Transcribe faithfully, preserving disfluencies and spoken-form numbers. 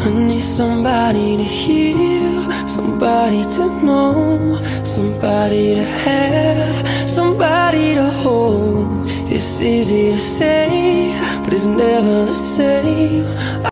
I need somebody to heal, somebody to know, somebody to have, somebody to hold. It's easy to say, but it's never the same.